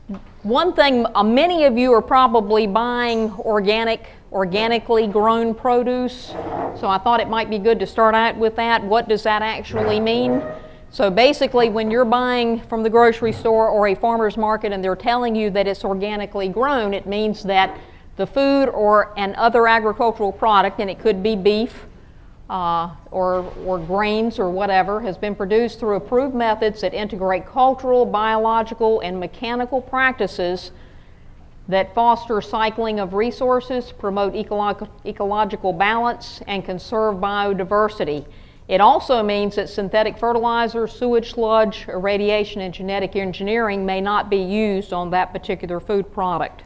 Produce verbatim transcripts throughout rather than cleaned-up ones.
one thing, uh, many of you are probably buying organic, organically grown produce, so I thought it might be good to start out with that. What does that actually mean? So basically, when you're buying from the grocery store or a farmer's market and they're telling you that it's organically grown, it means that the food or an other agricultural product, and it could be beef uh, or, or grains or whatever, has been produced through approved methods that integrate cultural, biological, and mechanical practices that foster cycling of resources, promote ecolo- ecological balance, and conserve biodiversity. It also means that synthetic fertilizer, sewage sludge, irradiation, and genetic engineering may not be used on that particular food product.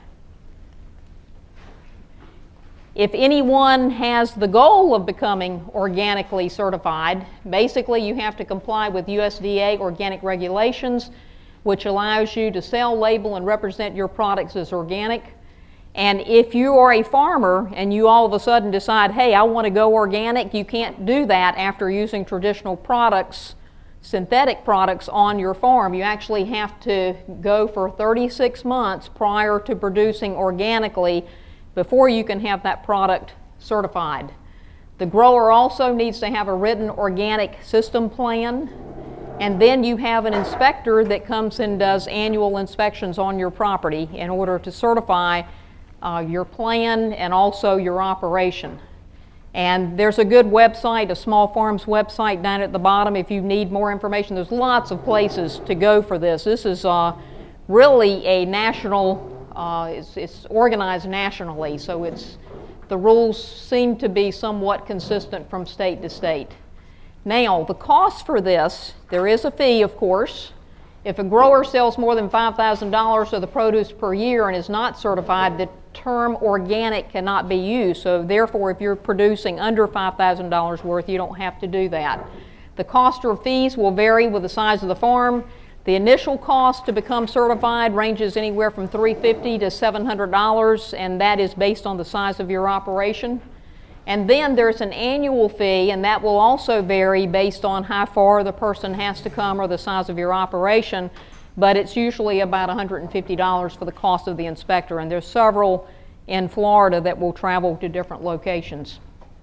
If anyone has the goal of becoming organically certified, basically you have to comply with U S D A organic regulations, which allows you to sell, label, and represent your products as organic. And if you are a farmer and you all of a sudden decide, hey, I want to go organic, you can't do that after using traditional products, synthetic products on your farm. You actually have to go for thirty-six months prior to producing organically before you can have that product certified. The grower also needs to have a written organic system plan, and then you have an inspector that comes and does annual inspections on your property in order to certify uh, your plan and also your operation. And there's a good website, a small farms website down at the bottom if you need more information. There's lots of places to go for this. This is uh, really a national Uh, it's, it's organized nationally, so it's, the rules seem to be somewhat consistent from state to state. Now, the cost for this, there is a fee, of course. If a grower sells more than five thousand dollars of the produce per year and is not certified, the term organic cannot be used. So therefore, if you're producing under five thousand dollars worth, you don't have to do that. The cost or fees will vary with the size of the farm. The initial cost to become certified ranges anywhere from three hundred fifty dollars to seven hundred dollars, and that is based on the size of your operation. And then there's an annual fee, and that will also vary based on how far the person has to come or the size of your operation, but it's usually about one hundred fifty dollars for the cost of the inspector, and there's several in Florida that will travel to different locations.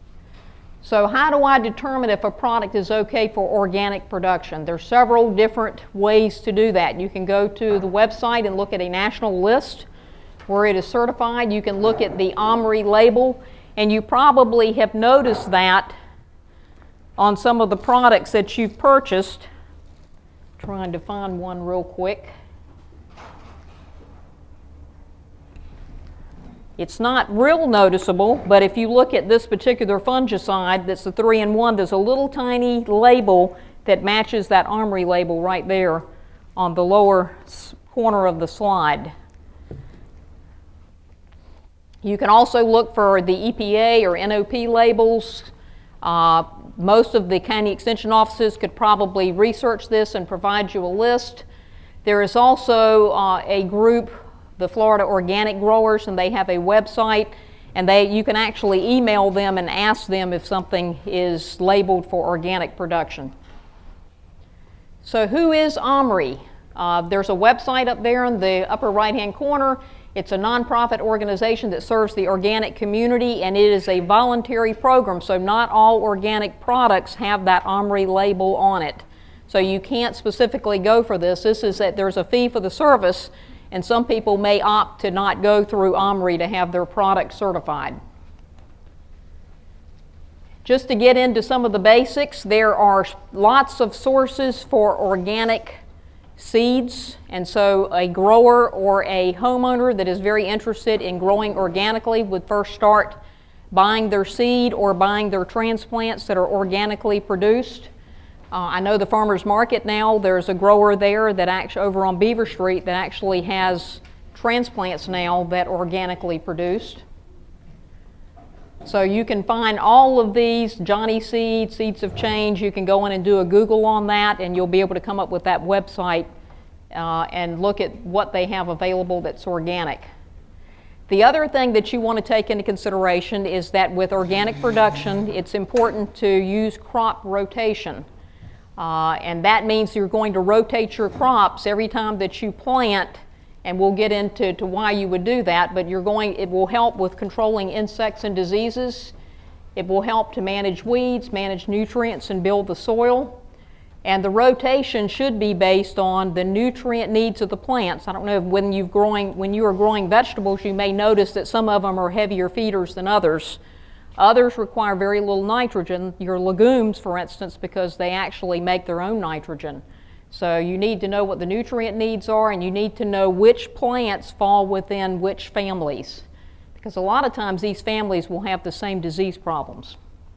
So how do I determine if a product is okay for organic production? There's several different ways to do that. You can go to the website and look at a national list where it is certified. You can look at the OMRI label, and you probably have noticed that on some of the products that you've purchased. Trying to find one real quick. It's not real noticeable, but if you look at this particular fungicide that's a three in one, there's a little tiny label that matches that OMRI label right there on the lower corner of the slide. You can also look for the E P A or N O P labels. Uh, most of the county extension offices could probably research this and provide you a list. There is also uh, a group, the Florida Organic Growers, and they have a website, and they you can actually email them and ask them if something is labeled for organic production. So who is OMRI? Uh, there's a website up there in the upper right hand corner. It's a nonprofit organization that serves the organic community, and it is a voluntary program, so not all organic products have that OMRI label on it. So you can't specifically go for this. This is that there's a fee for the service, and some people may opt to not go through OMRI to have their product certified. Just to get into some of the basics, there are lots of sources for organic seeds, and so a grower or a homeowner that is very interested in growing organically would first start buying their seed or buying their transplants that are organically produced. Uh, I know the farmer's market now, there's a grower there that actually, over on Beaver Street, that actually has transplants now that are organically produced. So you can find all of these, Johnny Seed, Seeds of Change. You can go in and do a Google on that, and you'll be able to come up with that website uh, and look at what they have available that's organic. The other thing that you want to take into consideration is that with organic production, it's important to use crop rotation. Uh, and that means you're going to rotate your crops every time that you plant and we'll get into to why you would do that, but you're going, it will help with controlling insects and diseases. It will help to manage weeds, manage nutrients, and build the soil. And the rotation should be based on the nutrient needs of the plants. I don't know if when, you've growing, when you are growing vegetables, you may notice that some of them are heavier feeders than others. Others require very little nitrogen, your legumes, for instance, because they actually make their own nitrogen. So you need to know what the nutrient needs are, and you need to know which plants fall within which families, because a lot of times these families will have the same disease problems.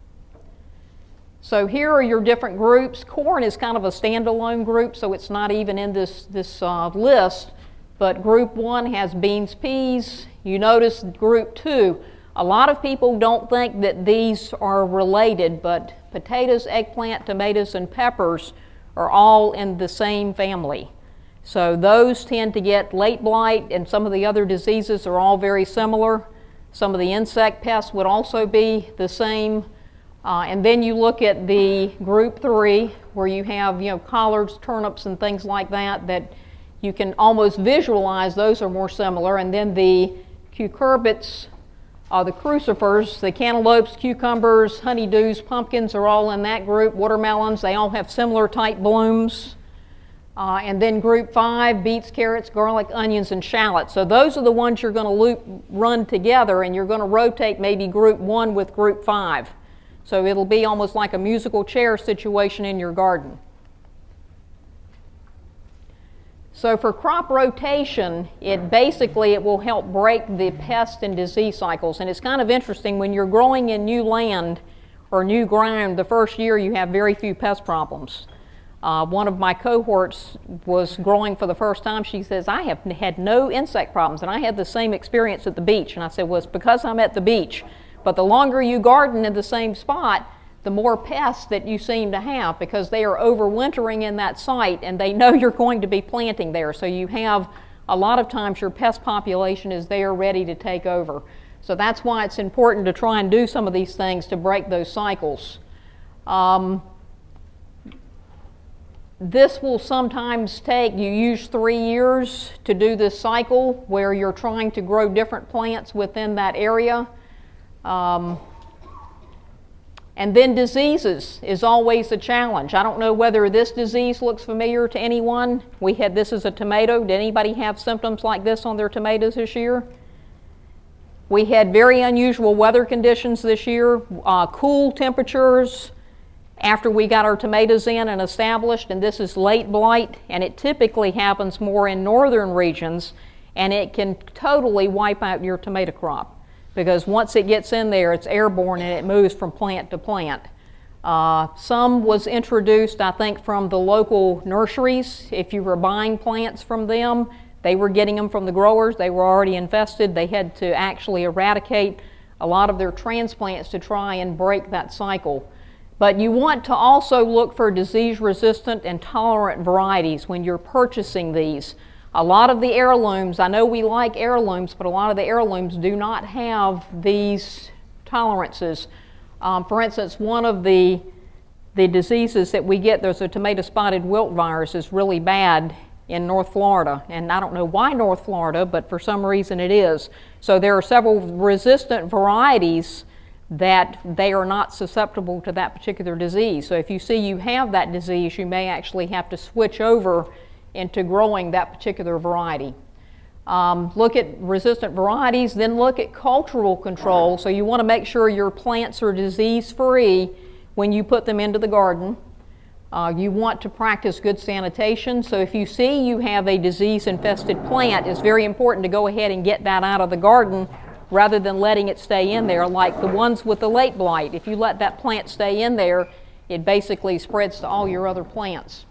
So here are your different groups. Corn is kind of a standalone group, so it's not even in this, this uh, list, but group one has beans, peas. You notice group two. A lot of people don't think that these are related, but potatoes, eggplant, tomatoes, and peppers are all in the same family. So those tend to get late blight, and some of the other diseases are all very similar. Some of the insect pests would also be the same. Uh, and then you look at the group three, where you have, you know, collards, turnips, and things like that, that you can almost visualize those are more similar. And then the cucurbits, uh, the crucifers, the cantaloupes, cucumbers, honeydews, pumpkins are all in that group. Watermelons, they all have similar type blooms. Uh, and then group five, beets, carrots, garlic, onions, and shallots. So those are the ones you're going to loop, run together, and you're going to rotate maybe group one with group five. So it'll be almost like a musical chair situation in your garden. So for crop rotation, it basically it will help break the pest and disease cycles. And it's kind of interesting when you're growing in new land or new ground, the first year you have very few pest problems. Uh, one of my cohorts was growing for the first time. She says, I have had no insect problems, and I had the same experience at the beach. And I said, well, it's because I'm at the beach. But the longer you garden in the same spot, the more pests that you seem to have, because they are overwintering in that site and they know you're going to be planting there. So you have, a lot of times your pest population is there ready to take over. So that's why it's important to try and do some of these things to break those cycles. Um, this will sometimes take, you use three years to do this cycle where you're trying to grow different plants within that area. Um, and then diseases is always a challenge. I don't know whether this disease looks familiar to anyone. We had, this is a tomato. Did anybody have symptoms like this on their tomatoes this year? We had very unusual weather conditions this year, uh, cool temperatures after we got our tomatoes in and established, and this is late blight, and it typically happens more in northern regions, and it can totally wipe out your tomato crop. Because once it gets in there, it's airborne and it moves from plant to plant. Uh, some was introduced, I think, from the local nurseries. If you were buying plants from them, they were getting them from the growers. They were already infested. They had to actually eradicate a lot of their transplants to try and break that cycle. But you want to also look for disease-resistant and tolerant varieties when you're purchasing these. A lot of the heirlooms, I know we like heirlooms, but a lot of the heirlooms do not have these tolerances. Um, for instance, one of the, the diseases that we get, there's a tomato spotted wilt virus, is really bad in North Florida. And I don't know why North Florida, but for some reason it is. So there are several resistant varieties that they are not susceptible to that particular disease. So if you see you have that disease, you may actually have to switch over into growing that particular variety. Um, look at resistant varieties, then look at cultural control. So you want to make sure your plants are disease-free when you put them into the garden. Uh, you want to practice good sanitation. So if you see you have a disease-infested plant, it's very important to go ahead and get that out of the garden rather than letting it stay in there, like the ones with the late blight. If you let that plant stay in there, it basically spreads to all your other plants.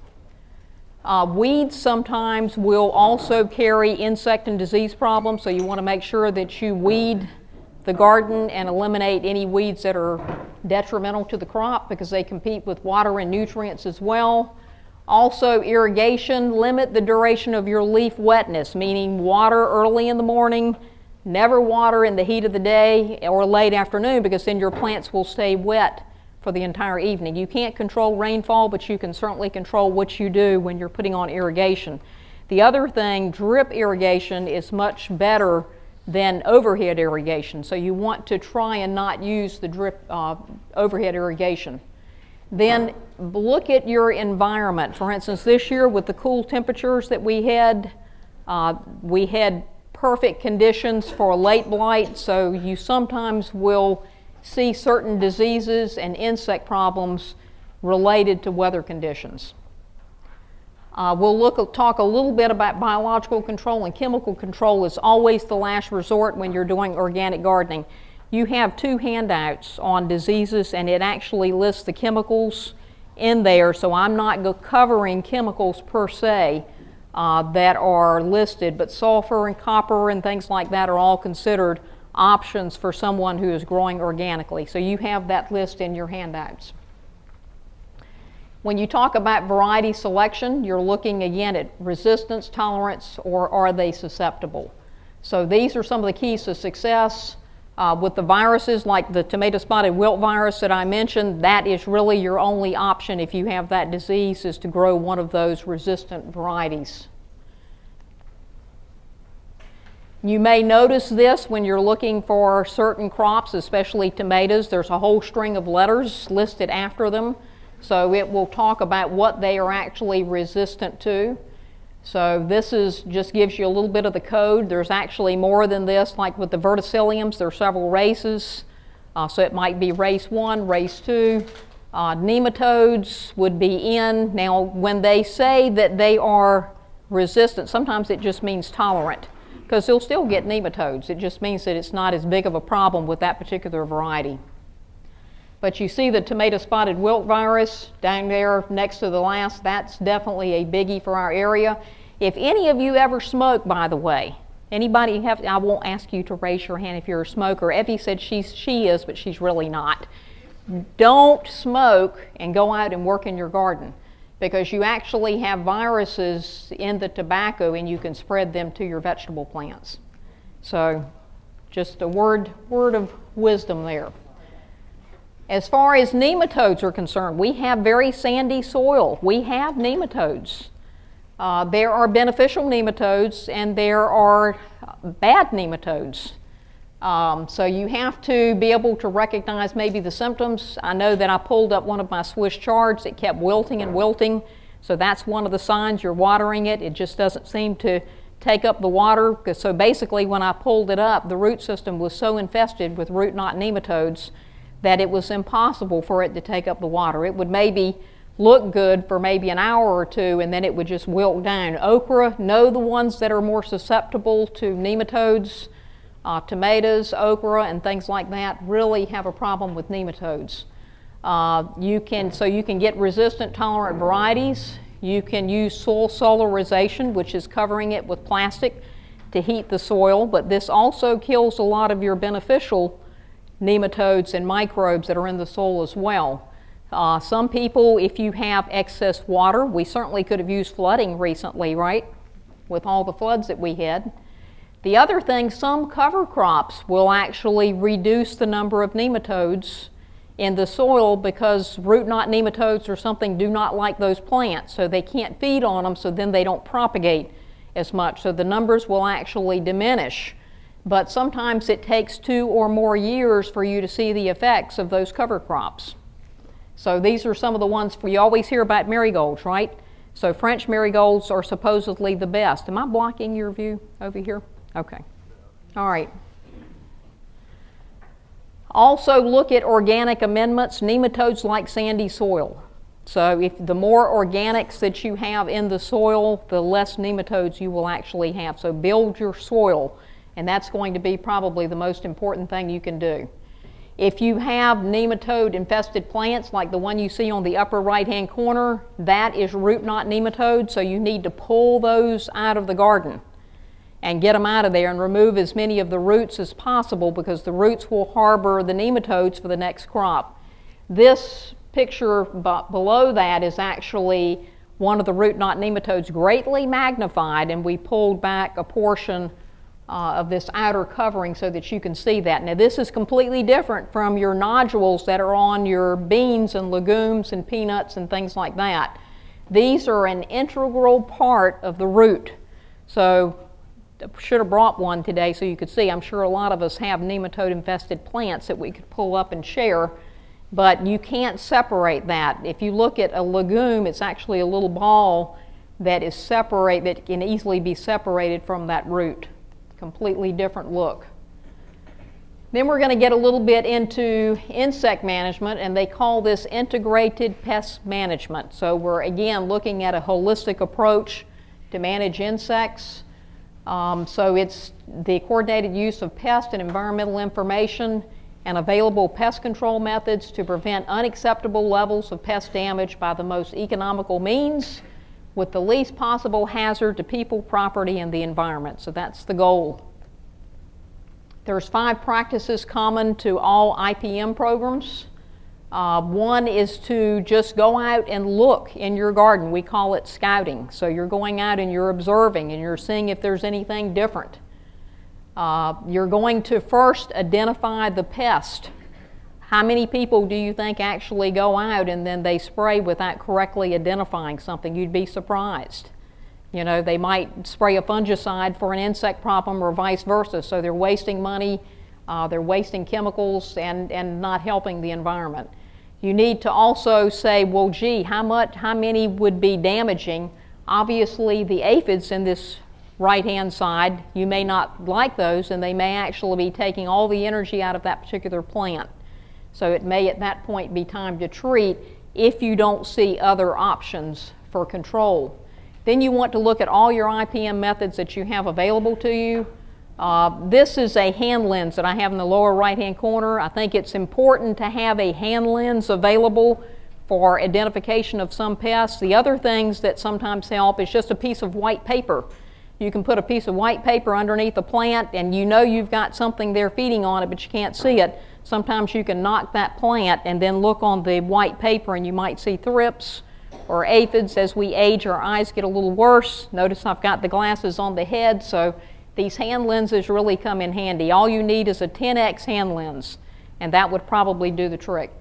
Uh, weeds sometimes will also carry insect and disease problems, so you want to make sure that you weed the garden and eliminate any weeds that are detrimental to the crop, because they compete with water and nutrients as well. Also, irrigation, limit the duration of your leaf wetness, meaning water early in the morning, never water in the heat of the day or late afternoon, because then your plants will stay wet for the entire evening. You can't control rainfall, but you can certainly control what you do when you're putting on irrigation. The other thing, drip irrigation is much better than overhead irrigation. So you want to try and not use the drip uh, overhead irrigation. Then look at your environment. For instance, this year with the cool temperatures that we had, uh, we had perfect conditions for late blight, so you sometimes will see certain diseases and insect problems related to weather conditions. Uh, we'll look, talk a little bit about biological control, and chemical control is always the last resort when you're doing organic gardening. You have two handouts on diseases, and it actually lists the chemicals in there, so I'm not go covering chemicals per se uh, that are listed, but sulfur and copper and things like that are all considered options for someone who is growing organically. So you have that list in your handouts. When you talk about variety selection, you're looking again at resistance, tolerance, or are they susceptible. So these are some of the keys to success. Uh, with the viruses like the tomato spotted wilt virus that I mentioned, that is really your only option if you have that disease, is to grow one of those resistant varieties. You may notice this when you're looking for certain crops, especially tomatoes. There's a whole string of letters listed after them. So it will talk about what they are actually resistant to. So this is just gives you a little bit of the code. There's actually more than this, like with the verticilliums, there are several races. Uh, so it might be race one, race two. Uh, nematodes would be in. Now, when they say that they are resistant, sometimes it just means tolerant, because they'll still get nematodes. It just means that it's not as big of a problem with that particular variety. But you see the tomato spotted wilt virus down there next to the last, that's definitely a biggie for our area. If any of you ever smoke, by the way, anybody have, I won't ask you to raise your hand if you're a smoker. Effie said she's, she is, but she's really not. Don't smoke and go out and work in your garden, because you actually have viruses in the tobacco and you can spread them to your vegetable plants. So just a word, word of wisdom there. As far as nematodes are concerned, we have very sandy soil. We have nematodes. Uh, there are beneficial nematodes and there are bad nematodes. Um, so you have to be able to recognize maybe the symptoms. I know that I pulled up one of my Swiss chards. It kept wilting and wilting. So that's one of the signs you're watering it. It just doesn't seem to take up the water. So basically when I pulled it up, the root system was so infested with root knot nematodes that it was impossible for it to take up the water. It would maybe look good for maybe an hour or two and then it would just wilt down. Okra, know the ones that are more susceptible to nematodes. Uh, tomatoes, okra, and things like that really have a problem with nematodes. Uh, you can, so you can get resistant tolerant varieties. You can use soil solarization, which is covering it with plastic to heat the soil, but this also kills a lot of your beneficial nematodes and microbes that are in the soil as well. Uh, some people, if you have excess water, we certainly could have used flooding recently, right? With all the floods that we had. The other thing, some cover crops will actually reduce the number of nematodes in the soil because root knot nematodes or something do not like those plants, so they can't feed on them, so then they don't propagate as much. So the numbers will actually diminish. But sometimes it takes two or more years for you to see the effects of those cover crops. So these are some of the ones, you always hear about marigolds, right? So French marigolds are supposedly the best. Am I blocking your view over here? Okay. All right. Also look at organic amendments. Nematodes like sandy soil. So if the more organics that you have in the soil, the less nematodes you will actually have. So build your soil. And that's going to be probably the most important thing you can do. If you have nematode infested plants like the one you see on the upper right hand corner, that is root knot nematode, so you need to pull those out of the garden and get them out of there and remove as many of the roots as possible, because the roots will harbor the nematodes for the next crop. This picture below that is actually one of the root knot nematodes greatly magnified, and we pulled back a portion Uh, of this outer covering so that you can see that. Now this is completely different from your nodules that are on your beans and legumes and peanuts and things like that. These are an integral part of the root. So should have brought one today so you could see. I'm sure a lot of us have nematode infested plants that we could pull up and share, but you can't separate that. If you look at a legume, it's actually a little ball that is separate, that can easily be separated from that root. Completely different look. Then we're going to get a little bit into insect management, and they call this integrated pest management. So we're again looking at a holistic approach to manage insects. Um, so it's the coordinated use of pest and environmental information and available pest control methods to prevent unacceptable levels of pest damage by the most economical means with the least possible hazard to people, property, and the environment. So that's the goal. There's five practices common to all I P M programs. Uh, one is to just go out and look in your garden. We call it scouting. So you're going out and you're observing and you're seeing if there's anything different. Uh, you're going to first identify the pest. How many people do you think actually go out and then they spray without correctly identifying something? You'd be surprised. You know, they might spray a fungicide for an insect problem or vice versa. So they're wasting money, uh, they're wasting chemicals and, and not helping the environment. You need to also say, well, gee, how much, how many would be damaging? Obviously, the aphids in this right-hand side, you may not like those, and they may actually be taking all the energy out of that particular plant. So it may at that point be time to treat if you don't see other options for control. Then you want to look at all your I P M methods that you have available to you. Uh, this is a hand lens that I have in the lower right-hand corner. I think it's important to have a hand lens available for identification of some pests. The other things that sometimes help is just a piece of white paper. You can put a piece of white paper underneath a plant and you know you've got something there feeding on it, but you can't see it. Sometimes you can knock that plant and then look on the white paper and you might see thrips or aphids. As we age, our eyes get a little worse. Notice I've got the glasses on the head, so these hand lenses really come in handy. All you need is a ten X hand lens, and that would probably do the trick.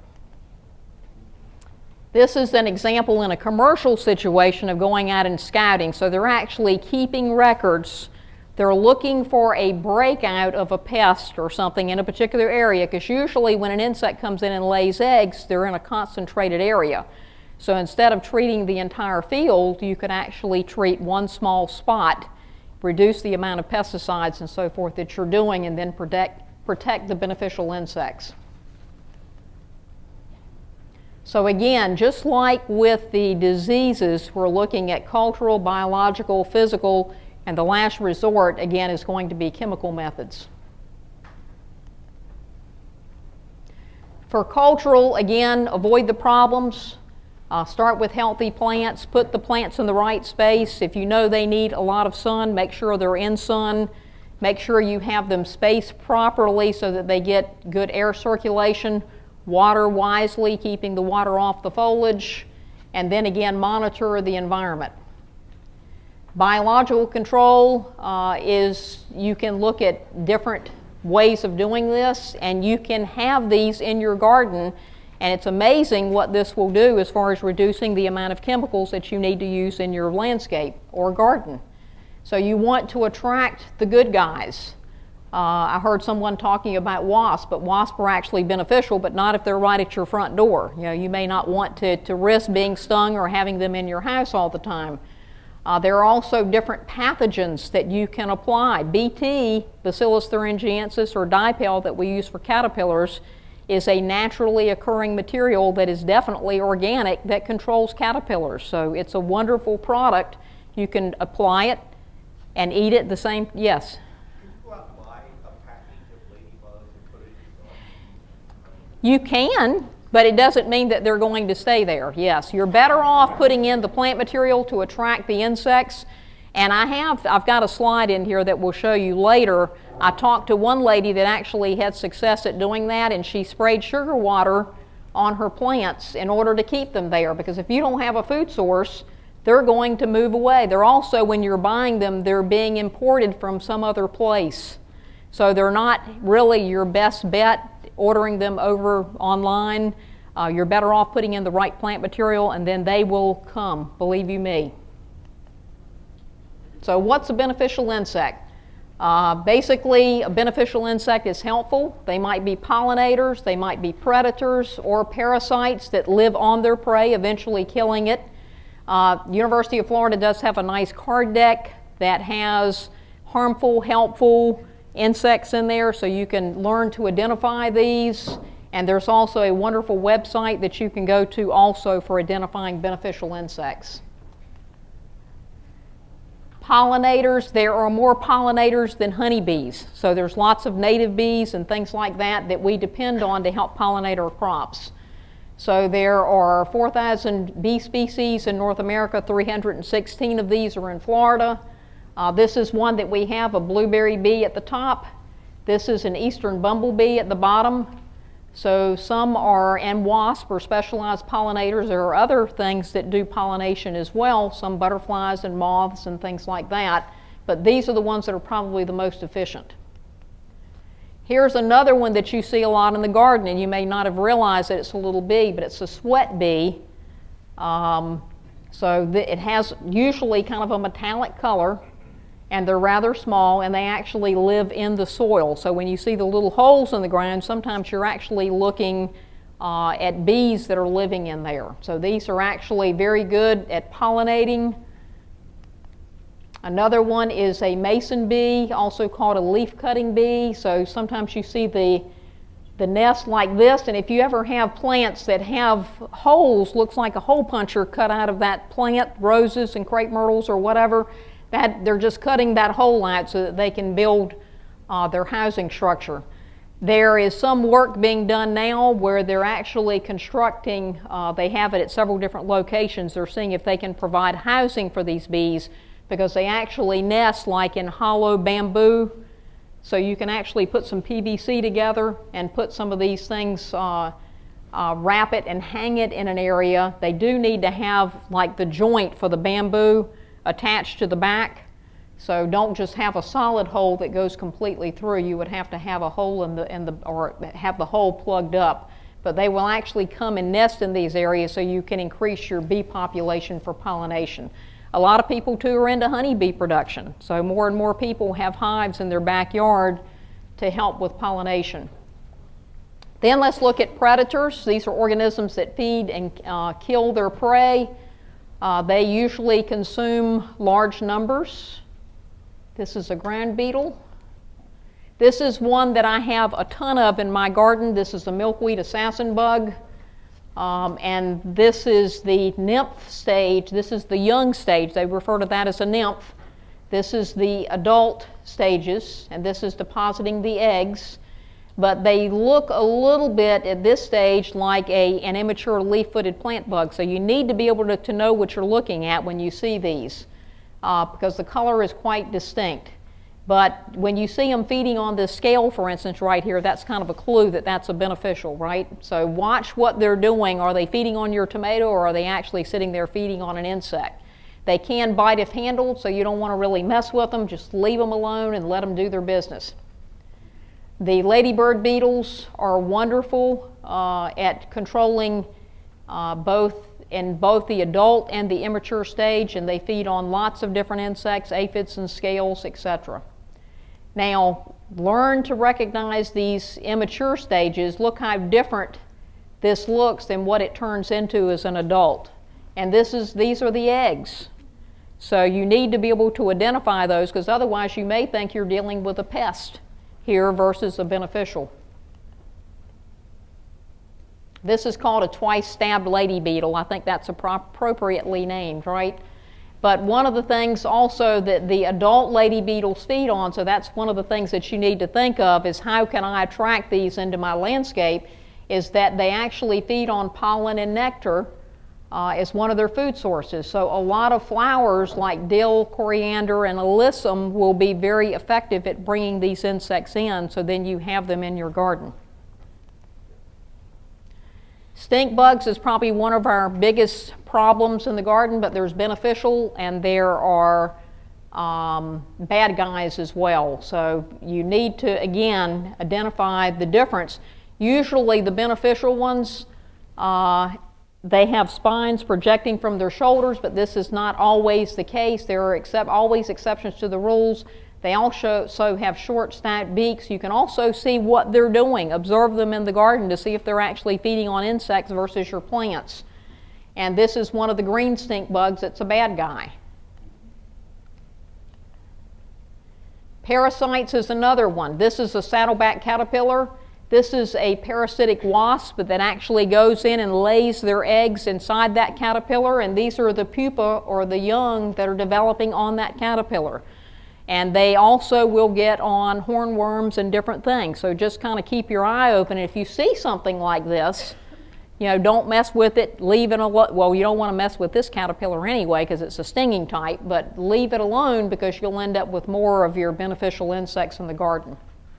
This is an example in a commercial situation of going out and scouting. So they're actually keeping records. They're looking for a breakout of a pest or something in a particular area, because usually when an insect comes in and lays eggs, they're in a concentrated area. So instead of treating the entire field, you could actually treat one small spot, reduce the amount of pesticides and so forth that you're doing, and then protect, protect the beneficial insects. So again, just like with the diseases, we're looking at cultural, biological, physical, and the last resort, again, is going to be chemical methods. For cultural, again, avoid the problems. Uh, start with healthy plants. Put the plants in the right space. If you know they need a lot of sun, make sure they're in sun. Make sure you have them spaced properly so that they get good air circulation. Water wisely, keeping the water off the foliage. And then again, monitor the environment. Biological control uh, is, you can look at different ways of doing this, and you can have these in your garden. And it's amazing what this will do as far as reducing the amount of chemicals that you need to use in your landscape or garden. So you want to attract the good guys. Uh, I heard someone talking about wasps, but wasps are actually beneficial, but not if they're right at your front door. You know, you may not want to, to risk being stung or having them in your house all the time. Uh, there are also different pathogens that you can apply. B T, Bacillus thuringiensis, or dipel that we use for caterpillars, is a naturally occurring material that is definitely organic that controls caterpillars. So it's a wonderful product. You can apply it and eat it the same, yes? Can you go out and buy a package of ladybugs and put it in your garden? You can, but it doesn't mean that they're going to stay there. Yes, you're better off putting in the plant material to attract the insects. And I have, I've got a slide in here that we'll show you later. I talked to one lady that actually had success at doing that, and she sprayed sugar water on her plants in order to keep them there, because if you don't have a food source, they're going to move away. They're also, when you're buying them, they're being imported from some other place. So they're not really your best bet ordering them over online. Uh, you're better off putting in the right plant material, and then they will come, believe you me. So what's a beneficial insect? Uh, basically, a beneficial insect is helpful. They might be pollinators, they might be predators or parasites that live on their prey, eventually killing it. Uh, University of Florida does have a nice card deck that has harmful, helpful insects in there, so you can learn to identify these. And there's also a wonderful website that you can go to also for identifying beneficial insects. Pollinators, there are more pollinators than honeybees. So there's lots of native bees and things like that that we depend on to help pollinate our crops. So there are four thousand bee species in North America, three hundred sixteen of these are in Florida. Uh, this is one that we have, a blueberry bee at the top. This is an eastern bumblebee at the bottom. So some are, and wasp or specialized pollinators. There are other things that do pollination as well, some butterflies and moths and things like that. But these are the ones that are probably the most efficient. Here's another one that you see a lot in the garden, and you may not have realized that it's a little bee, but it's a sweat bee. Um, so it has usually kind of a metallic color, and they're rather small, and they actually live in the soil. So when you see the little holes in the ground, sometimes you're actually looking uh, at bees that are living in there. So these are actually very good at pollinating. Another one is a mason bee, also called a leaf-cutting bee. So sometimes you see the, the nest like this, and if you ever have plants that have holes, looks like a hole puncher cut out of that plant, roses and crepe myrtles or whatever, that they're just cutting that hole out so that they can build uh, their housing structure. There is some work being done now where they're actually constructing, uh, they have it at several different locations. They're seeing if they can provide housing for these bees, because they actually nest like in hollow bamboo. So you can actually put some P V C together and put some of these things, uh, uh, wrap it and hang it in an area. They do need to have like the joint for the bamboo attached to the back. So don't just have a solid hole that goes completely through. You would have to have a hole in the, in the, or have the hole plugged up. But they will actually come and nest in these areas so you can increase your bee population for pollination. A lot of people too are into honeybee production. So more and more people have hives in their backyard to help with pollination. Then let's look at predators. These are organisms that feed and uh, kill their prey. Uh, they usually consume large numbers. This is a ground beetle. This is one that I have a ton of in my garden. This is a milkweed assassin bug. Um, and this is the nymph stage. This is the young stage. They refer to that as a nymph. This is the adult stages, and this is depositing the eggs. But they look a little bit at this stage like a, an immature leaf-footed plant bug. So you need to be able to, to know what you're looking at when you see these, uh, because the color is quite distinct. But when you see them feeding on this scale, for instance, right here, that's kind of a clue that that's a beneficial, right? So watch what they're doing. Are they feeding on your tomato, or are they actually sitting there feeding on an insect? They can bite if handled, so you don't want to really mess with them. Just leave them alone and let them do their business. The ladybird beetles are wonderful uh, at controlling uh, both in both the adult and the immature stage, and they feed on lots of different insects, aphids and scales, et cetera. Now, learn to recognize these immature stages. Look how different this looks than what it turns into as an adult. And this is, these are the eggs. So you need to be able to identify those, because otherwise you may think you're dealing with a pest here versus a beneficial. This is called a twice-stabbed lady beetle. I think that's appropriately named, right? But one of the things also that the adult lady beetles feed on, so that's one of the things that you need to think of, is how can I attract these into my landscape, is that they actually feed on pollen and nectar uh, as one of their food sources. So a lot of flowers like dill, coriander, and alyssum will be very effective at bringing these insects in, so then you have them in your garden. Stink bugs is probably one of our biggest problems in the garden, but there's beneficial and there are um, bad guys as well. So you need to, again, identify the difference. Usually the beneficial ones, uh, they have spines projecting from their shoulders, but this is not always the case. There are except, always exceptions to the rules. They also so have short stacked beaks. You can also see what they're doing. Observe them in the garden to see if they're actually feeding on insects versus your plants. And this is one of the green stink bugs that's a bad guy. Parasites is another one. This is a saddleback caterpillar. This is a parasitic wasp that actually goes in and lays their eggs inside that caterpillar, and these are the pupa or the young that are developing on that caterpillar. And they also will get on hornworms and different things. So just kind of keep your eye open. If you see something like this, you know, don't mess with it, leave it alone. Well, you don't want to mess with this caterpillar anyway because it's a stinging type, but leave it alone because you'll end up with more of your beneficial insects in the garden.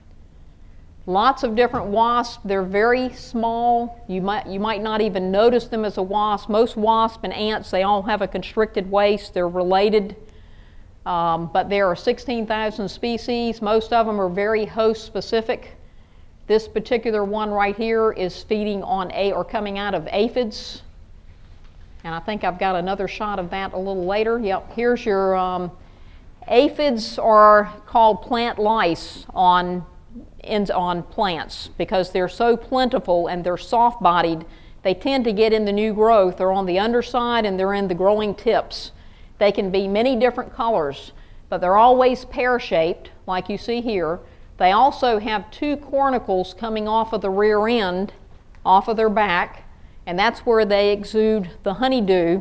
Lots of different wasps. They're very small. You might, you might not even notice them as a wasp. Most wasps and ants, they all have a constricted waist. They're related. Um, but there are sixteen thousand species. Most of them are very host specific. This particular one right here is feeding on a or coming out of aphids. And I think I've got another shot of that a little later. Yep, here's your um, aphids are called plant lice on In, on plants because they're so plentiful and they're soft-bodied. They tend to get in the new growth. They're on the underside and they're in the growing tips. They can be many different colors, but they're always pear-shaped like you see here. They also have two cornicles coming off of the rear end, off of their back, and that's where they exude the honeydew,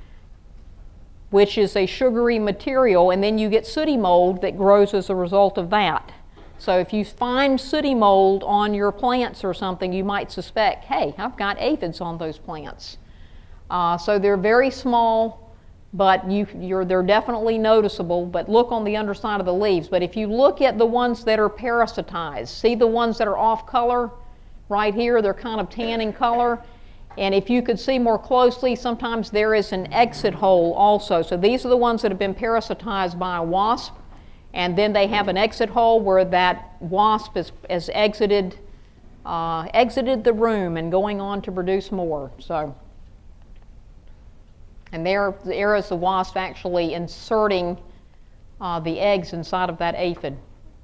which is a sugary material, and then you get sooty mold that grows as a result of that. So if you find sooty mold on your plants or something, you might suspect, hey, I've got aphids on those plants. Uh, so they're very small, but you, you're, they're definitely noticeable, but look on the underside of the leaves. But if you look at the ones that are parasitized, see the ones that are off color? Right here, they're kind of tan in color. And if you could see more closely, sometimes there is an exit hole also. So these are the ones that have been parasitized by a wasp. And then they have an exit hole where that wasp has, has exited, uh, exited the room and going on to produce more. So, and there, there is the wasp actually inserting uh, the eggs inside of that aphid.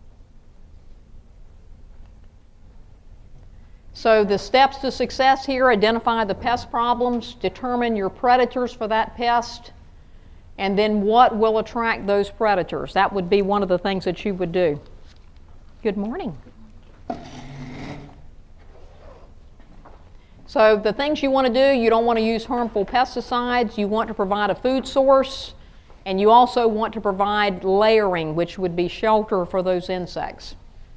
So the steps to success here: identify the pest problems, determine your predators for that pest, and then what will attract those predators. That would be one of the things that you would do. Good morning. So the things you want to do, you don't want to use harmful pesticides. You want to provide a food source, and you also want to provide layering, which would be shelter for those insects.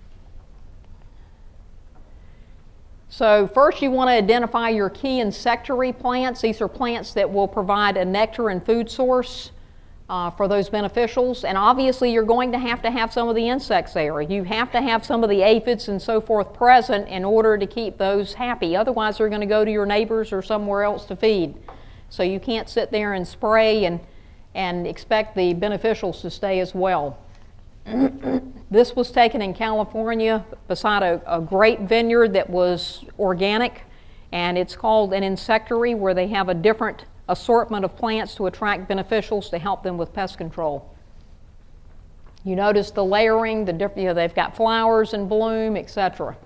So first you want to identify your key insectary plants. These are plants that will provide a nectar and food source uh, for those beneficials. And obviously you're going to have to have some of the insects there. You have to have some of the aphids and so forth present in order to keep those happy. Otherwise they're going to go to your neighbors or somewhere else to feed. So you can't sit there and spray and, and expect the beneficials to stay as well. This was taken in California beside a, a grape vineyard that was organic, and it's called an insectary, where they have a different assortment of plants to attract beneficials to help them with pest control. You notice the layering, the different, you know, they've got flowers in bloom, et cetera.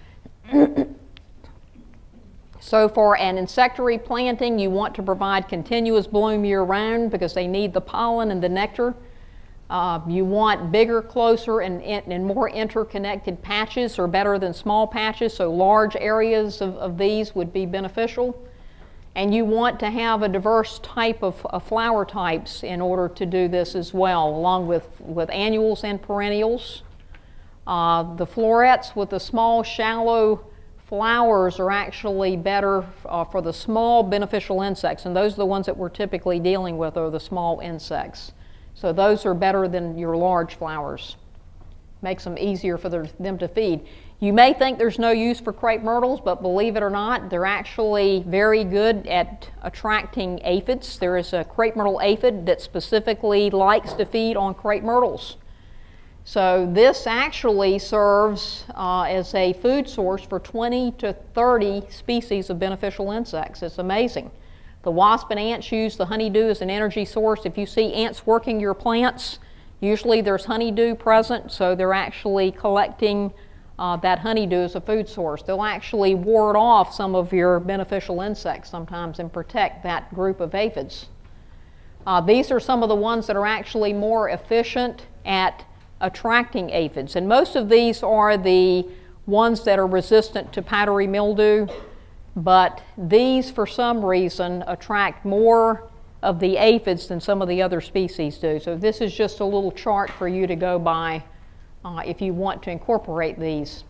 So for an insectary planting, you want to provide continuous bloom year-round because they need the pollen and the nectar. Uh, you want bigger, closer, and, and more interconnected patches are better than small patches, so large areas of, of these would be beneficial. And you want to have a diverse type of, of flower types in order to do this as well, along with, with annuals and perennials. Uh, the florets with the small, shallow flowers are actually better uh, for the small beneficial insects, and those are the ones that we're typically dealing with, are the small insects. So those are better than your large flowers. Makes them easier for their, them to feed. You may think there's no use for crepe myrtles, but believe it or not, they're actually very good at attracting aphids. There is a crepe myrtle aphid that specifically likes to feed on crepe myrtles. So this actually serves uh, as a food source for twenty to thirty species of beneficial insects. It's amazing. The wasp and ants use the honeydew as an energy source. If you see ants working your plants, usually there's honeydew present, so they're actually collecting uh, that honeydew as a food source. They'll actually ward off some of your beneficial insects sometimes and protect that group of aphids. Uh, these are some of the ones that are actually more efficient at attracting aphids, and most of these are the ones that are resistant to powdery mildew, but these for some reason attract more of the aphids than some of the other species do. So this is just a little chart for you to go by uh, if you want to incorporate these.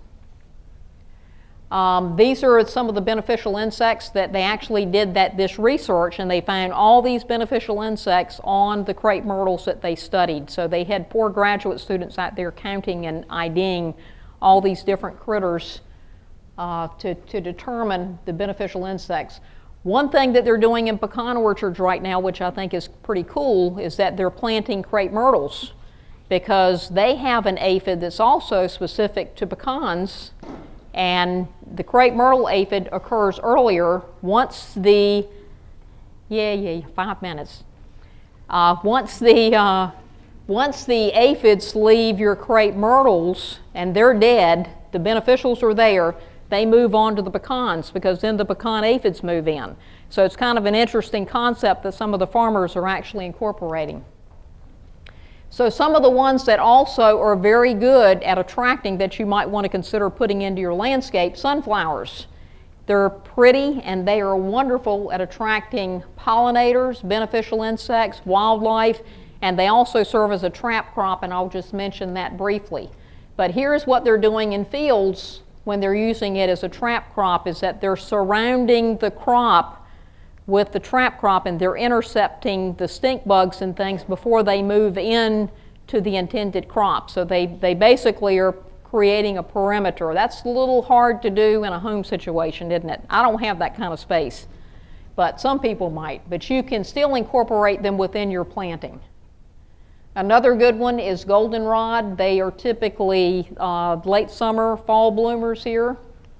Um, these are some of the beneficial insects that they actually did that this research, and they found all these beneficial insects on the crepe myrtles that they studied. So they had four graduate students out there counting and IDing all these different critters uh, to, to determine the beneficial insects. One thing that they're doing in pecan orchards right now, which I think is pretty cool, is that they're planting crepe myrtles, because they have an aphid that's also specific to pecans. And the crepe myrtle aphid occurs earlier once the, yeah, yeah, five minutes. Uh, once the, uh, once the aphids leave your crepe myrtles and they're dead, the beneficials are there, they move on to the pecans, because then the pecan aphids move in. So it's kind of an interesting concept that some of the farmers are actually incorporating. So some of the ones that also are very good at attracting that you might want to consider putting into your landscape, sunflowers. They're pretty and they are wonderful at attracting pollinators, beneficial insects, wildlife, and they also serve as a trap crop, and I'll just mention that briefly. But here's what they're doing in fields when they're using it as a trap crop, is that they're surrounding the crop with the trap crop, and they're intercepting the stink bugs and things before they move in to the intended crop. So they, they basically are creating a perimeter. That's a little hard to do in a home situation, isn't it? I don't have that kind of space, but some people might. But you can still incorporate them within your planting. Another good one is goldenrod. They are typically uh, late summer, fall bloomers here.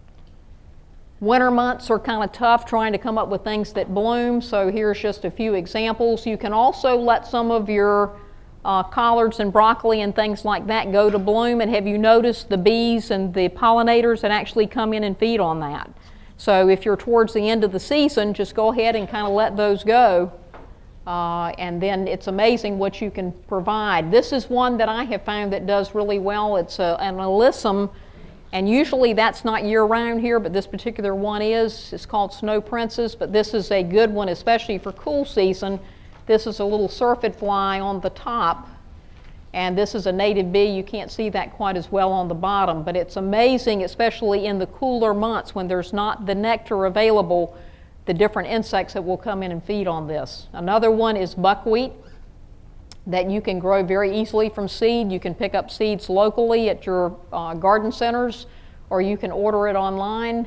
Winter months are kind of tough trying to come up with things that bloom, so here's just a few examples. You can also let some of your uh, collards and broccoli and things like that go to bloom, and have you noticed the bees and the pollinators that actually come in and feed on that? So if you're towards the end of the season, just go ahead and kind of let those go, uh, and then it's amazing what you can provide. This is one that I have found that does really well. It's a, an alyssum. And usually that's not year-round here, but this particular one is. It's called Snow Princess, but this is a good one, especially for cool season. This is a little syrphid fly on the top, and this is a native bee. You can't see that quite as well on the bottom, but it's amazing, especially in the cooler months when there's not the nectar available, the different insects that will come in and feed on this. Another one is buckwheat that you can grow very easily from seed. You can pick up seeds locally at your uh, garden centers, or you can order it online.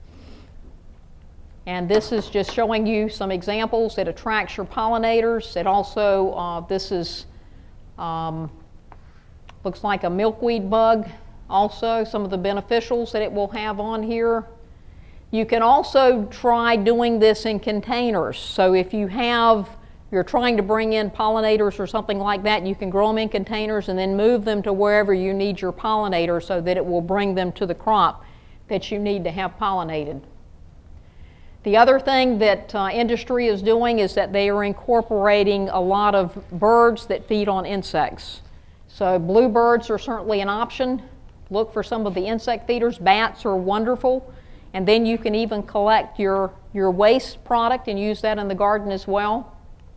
And this is just showing you some examples. It attracts your pollinators. It also, uh, this is, um, looks like a milkweed bug also, some of the beneficials that it will have on here. You can also try doing this in containers. So if you have you're trying to bring in pollinators or something like that, you can grow them in containers and then move them to wherever you need your pollinators so that it will bring them to the crop that you need to have pollinated. The other thing that uh, industry is doing is that they are incorporating a lot of birds that feed on insects. So bluebirds are certainly an option. Look for some of the insect feeders. Bats are wonderful. And then you can even collect your, your waste product and use that in the garden as well.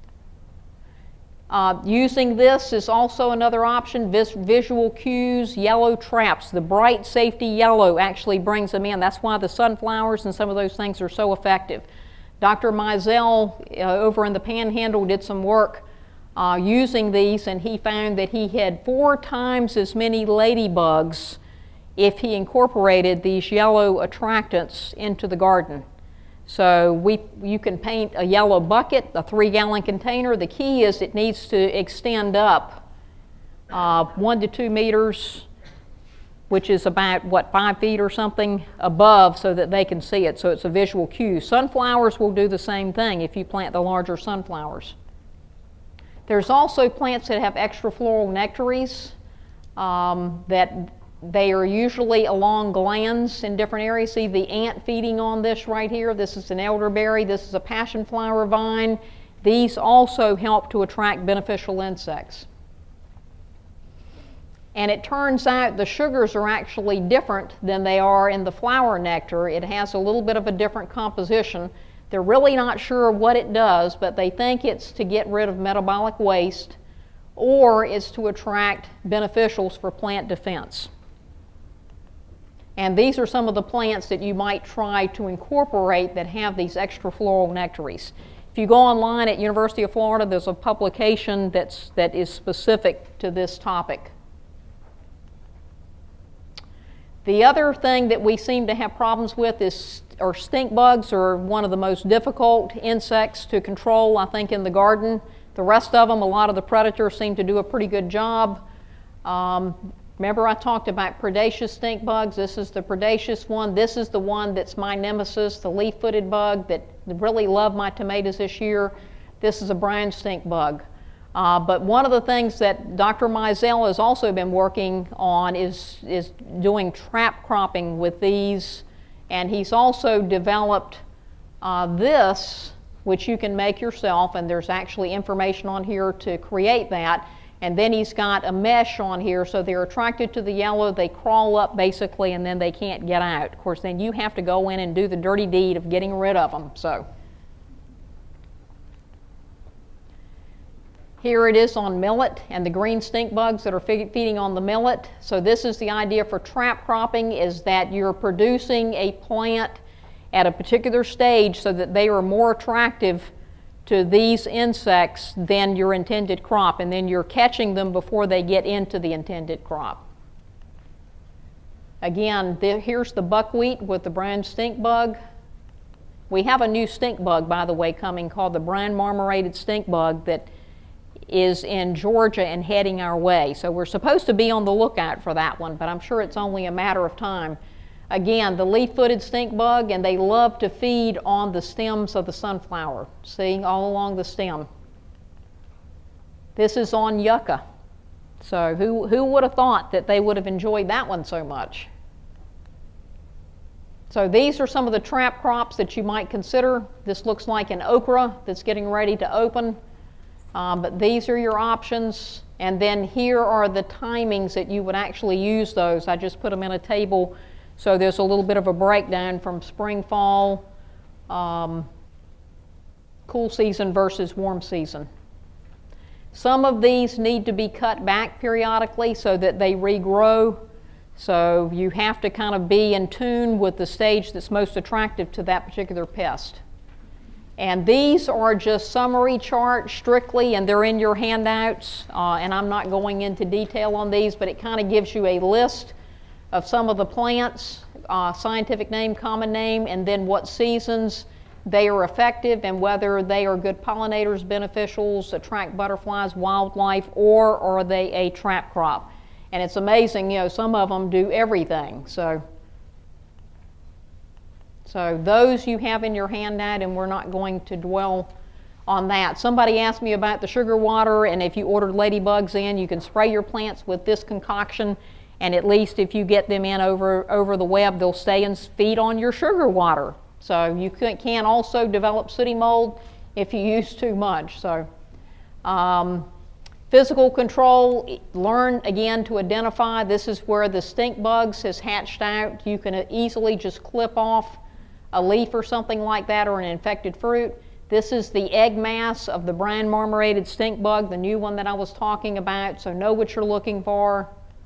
Uh, using this is also another option. Vis visual cues, yellow traps. The bright safety yellow actually brings them in. That's why the sunflowers and some of those things are so effective. Doctor Mizell uh, over in the Panhandle did some work uh, using these, and he found that he had four times as many ladybugs if he incorporated these yellow attractants into the garden. So we, you can paint a yellow bucket, a three-gallon container. The key is it needs to extend up uh, one to two meters which is about, what, five feet or something above so that they can see it, so it's a visual cue. Sunflowers will do the same thing if you plant the larger sunflowers. There's also plants that have extrafloral nectaries um, that they are usually along glands in different areas. See the ant feeding on this right here? This is an elderberry, this is a passion flower vine. These also help to attract beneficial insects. And it turns out the sugars are actually different than they are in the flower nectar. It has a little bit of a different composition. They're really not sure what it does, but they think it's to get rid of metabolic waste or it's to attract beneficials for plant defense. And these are some of the plants that you might try to incorporate that have these extrafloral nectaries. If you go online at University of Florida, there's a publication that's, that is specific to this topic. The other thing that we seem to have problems with is, or stink bugs are one of the most difficult insects to control, I think, in the garden. The rest of them, a lot of the predators seem to do a pretty good job. Um, remember I talked about predaceous stink bugs? This is the predaceous one. This is the one that's my nemesis, the leaf-footed bug that really loved my tomatoes this year. This is a brown stink bug. Uh, but one of the things that Doctor Mizell has also been working on is, is doing trap cropping with these, and he's also developed uh, this, which you can make yourself, and there's actually information on here to create that. And then he's got a mesh on here, so they're attracted to the yellow, they crawl up basically, and then they can't get out. Of course, then you have to go in and do the dirty deed of getting rid of them. So. Here it is on millet and the green stink bugs that are feeding on the millet. So this is the idea for trap cropping, is that you're producing a plant at a particular stage so that they are more attractive to these insects than your intended crop, and then you're catching them before they get into the intended crop. Again, the, here's the buckwheat with the brown stink bug. We have a new stink bug, by the way, coming called the brown marmorated stink bug that is in Georgia and heading our way. So we're supposed to be on the lookout for that one, but I'm sure it's only a matter of time. Again, the leaf-footed stink bug, and they love to feed on the stems of the sunflower. See, all along the stem. This is on yucca. So who, who would have thought that they would have enjoyed that one so much? So these are some of the trap crops that you might consider. This looks like an okra that's getting ready to open. Um, but these are your options, and then here are the timings that you would actually use those. I just put them in a table, so there's a little bit of a breakdown from spring, fall, um, cool season versus warm season. Some of these need to be cut back periodically so that they regrow, so you have to kind of be in tune with the stage that's most attractive to that particular pest. And these are just summary charts strictly, and they're in your handouts, uh, and I'm not going into detail on these, but it kind of gives you a list of some of the plants, uh, scientific name, common name, and then what seasons they are effective and whether they are good pollinators, beneficials, attract butterflies, wildlife, or are they a trap crop. And it's amazing, you know, some of them do everything. So. So those you have in your handout, and we're not going to dwell on that. Somebody asked me about the sugar water, and if you ordered ladybugs in, you can spray your plants with this concoction, and at least if you get them in over, over the web, they'll stay and feed on your sugar water. So you can, can also develop sooty mold if you use too much. So um, physical control, learn again to identify. This is where the stink bugs has hatched out. You can easily just clip off a leaf or something like that, or an infected fruit. This is the egg mass of the brown marmorated stink bug, the new one that I was talking about, so know what you're looking for.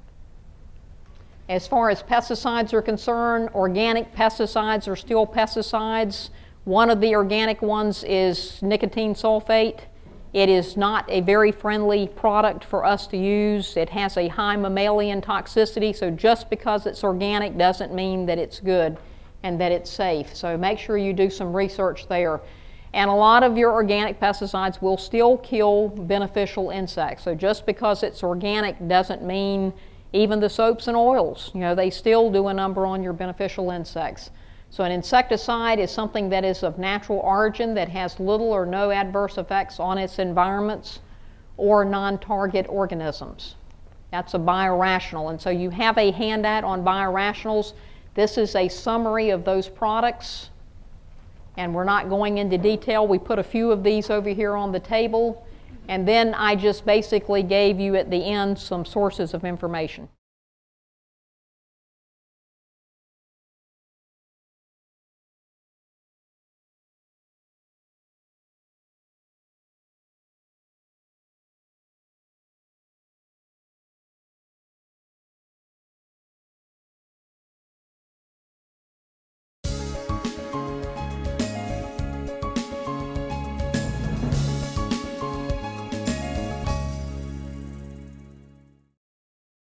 As far as pesticides are concerned, organic pesticides are still pesticides. One of the organic ones is nicotine sulfate. It is not a very friendly product for us to use. It has a high mammalian toxicity, so just because it's organic doesn't mean that it's good and that it's safe. So make sure you do some research there. And a lot of your organic pesticides will still kill beneficial insects. So just because it's organic doesn't mean Even the soaps and oils, you know, they still do a number on your beneficial insects. So an insecticide is something that is of natural origin, that has little or no adverse effects on its environments or non-target organisms. That's a biorational. And so you have a handout on biorationals. This is a summary of those products. And we're not going into detail. We put a few of these over here on the table. And then I just basically gave you at the end some sources of information.